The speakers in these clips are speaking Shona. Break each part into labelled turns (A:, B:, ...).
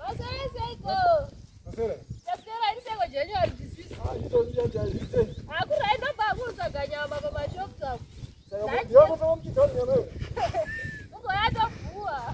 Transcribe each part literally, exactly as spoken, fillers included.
A: Asere seko.
B: Asere.
A: Asere ni seko January disease.
B: Ah, ito nje jaise.
A: Akura ndo bakuza ganyama baba shop shop.
B: Sasa ndio kama mkitoni wewe.
A: Uko hata vua.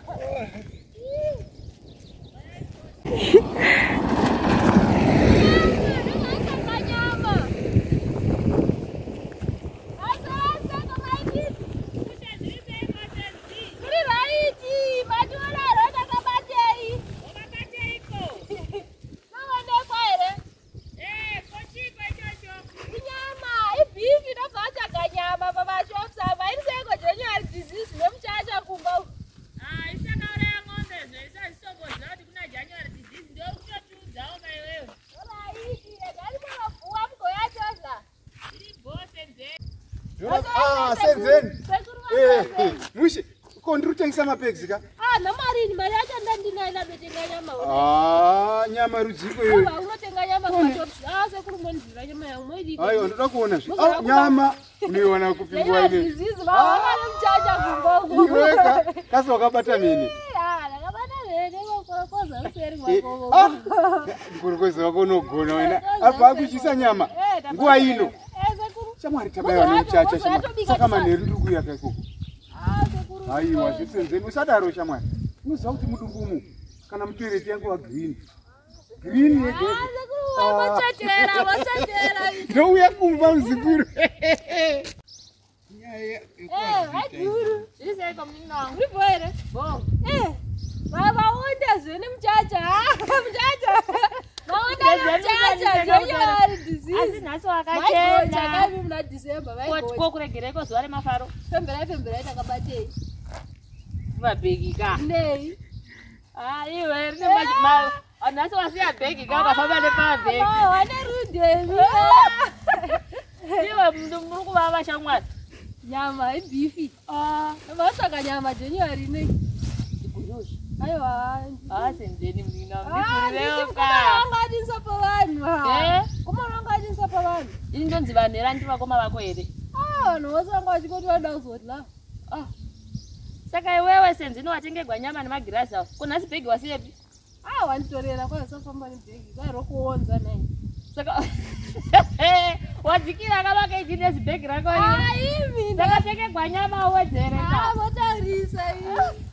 B: Ah, Senzeni. Eh, mushi. Kondru tengisa mapegs ka?
A: Ah, na mari ni mari acha ndandina ila betenga nyama.
B: Ah, nyama rujiko yo.
A: Baba unotenga nyama kwa shops. Ah, sekuru monzira nyama ya mwedi.
B: Ayo, ndoda kuona shi. Ah, nyama niona kupingwa ile.
A: Disease ba wana mchacha kumbogo.
B: Iweka, kazi wakabata nini?
A: Ah, nakabata nene kwa koza useri mwako.
B: Ah, ngorokoza wako nogona wena. Apa akuchisa nyama. Ngwa ino. Chamwari tabayo ni mchacha shama. Saka maneri ndugu yake huko.
A: Ah, sekuru.
B: Ayi wasisenzeni usadaro chamwari. Unoziva kuti mudungumu kana mutereti yangu wa green. Green yeke.
A: Ah, sekuru wachatera, wachatera.
B: Ndouya kumva mzikuru.
A: Eh, ajuru. Ise kwa mninga. Uri boere. Bo. Eh. Baba wonda zweni mchacha. Mchacha. Mawonda mchacha. January disease.
C: Asinaso akachena.
A: Chakabi mna December. Vai
C: ko ko kuregereko zware mafaro.
A: Fembera fembera takabate.
C: Vabhegi ka.
A: Nei.
C: Ah, iwe rine ma anaso wasiya bhegi ka kafamba nepabhegi.
A: Ah, wane rudemi.
C: Iwe mundu muri kuvava shamwari.
A: Nyama ibifi.
C: Ah,
A: vasaka nyama January nei.
C: Ikurushi.
A: Aiwa.
C: Ah, Senzeni mnina.
A: Ah,
C: Ndikurewo
A: ka.
C: ka.
A: Ngadinsa pa vanhu.
C: Eh?
A: Kuma ngadinsa pa vanhu.
C: Ini ndonzi vanera ndi vakoma vako here.
A: Ah, vanhu vasanga vachikoti vada kuzotla.
C: Ah. Saka iwewe Senzeni watengegwa nyama nemagirazi awo. Kunhasi bhegi wasiyepi?
A: Ah, wanditorera kwa safamba nebhegi. Vairo kuonza nai.
C: Saka wadzikira kavaka ichine zibhegi rako.
A: Ah, imi.
C: Saka tengegwa nyama wedzere ka.
A: Ah, votarisa imi.